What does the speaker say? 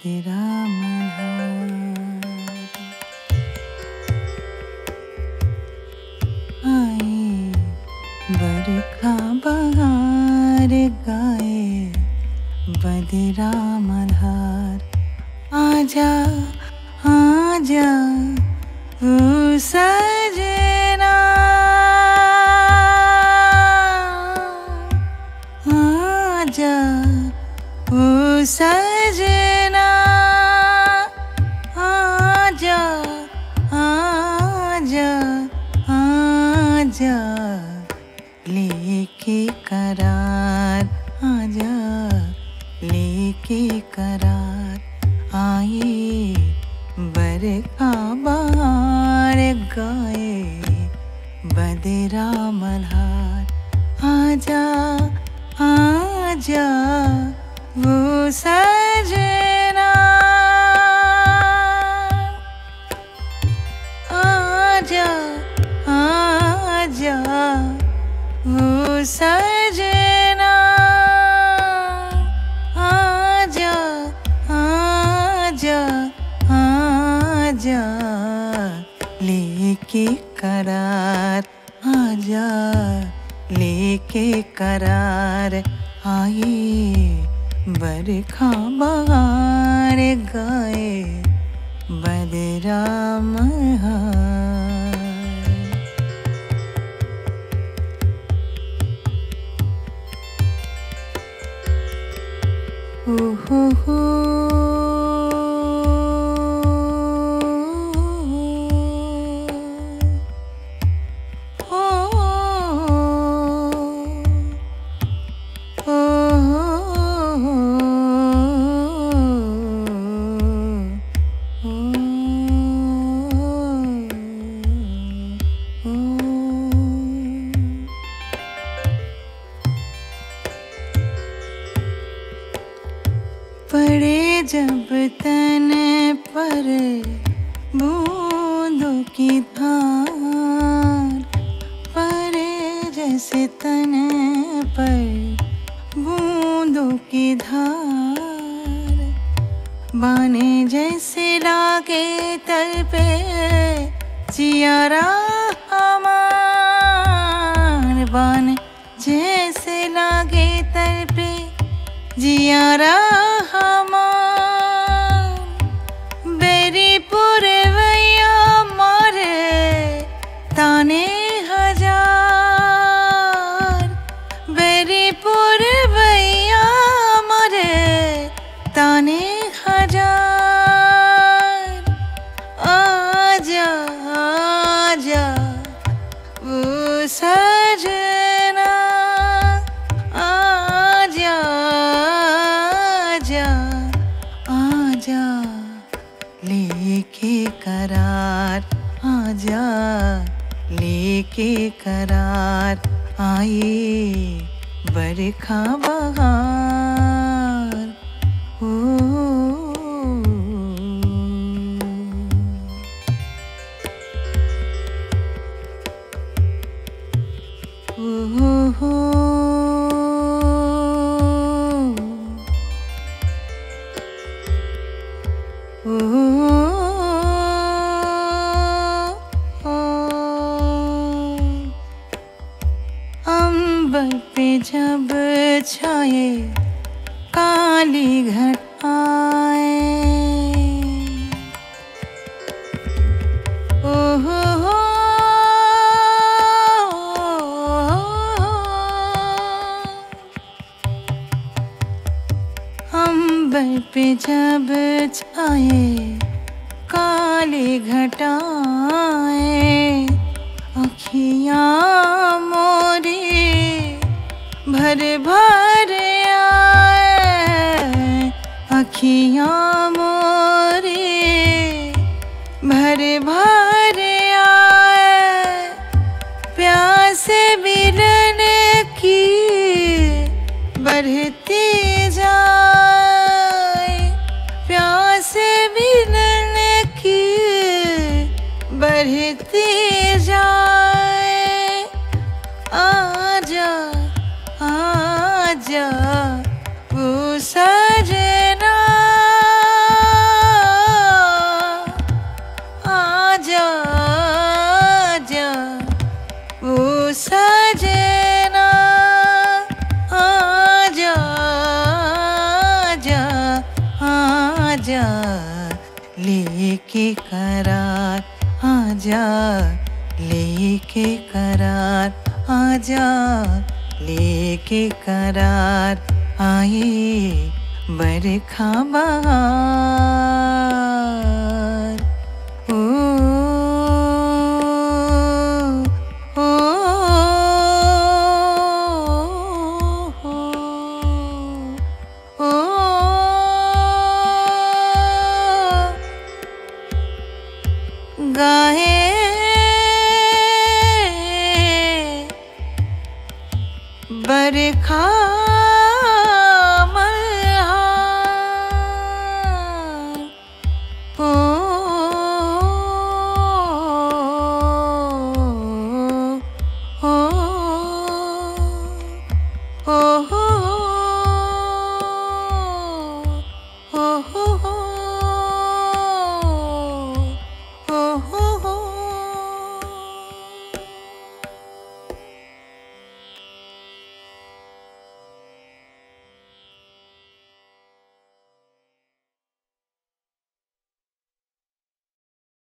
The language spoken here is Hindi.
बदरा मल्हार आए बरखा बहार गाए बदरा मल्हार आजा आजा ओ सजना आजा ओ सजना आजा आजा आजा लेके करार आजा लेके करार आए बरखा बहार गाए बदरा मल्हार आजा आजा वो सजना आजा आजा वो सजना आजा आजा आजा लेके करार आजा लेके करार आए बरखा बहार गाए बदरा मल्हार ओ हो पड़े जब तन पर बूंदों की धार पड़े जैसे तन पर बूंदों की धार बाने जैसे लागे तल पे जियारा हमार बाने जैसे लागे तल पे जियारा हमार बेरी पुरवैया मारे ताने हजार बेरी पुरवैया मारे ताने हजार आजा आजा वो सजना आजा आजा लेके करार आजा लेके करार आए बरखा बहार ओ हो अंबर पे जब छाए काली घटाए ओ हो अंबर पे जब छाए काली घटाए अखियाँ मोरी भर भर आए अखियाँ मोरी भर भर आए प्यास बिलन की बढ़ती जाए प्यास बिलन की बढ़ती जाए आजा आजा वो सजना आजा लेके करार, आजा लेके करार, आजा लेके करार। आए बरखा बहार।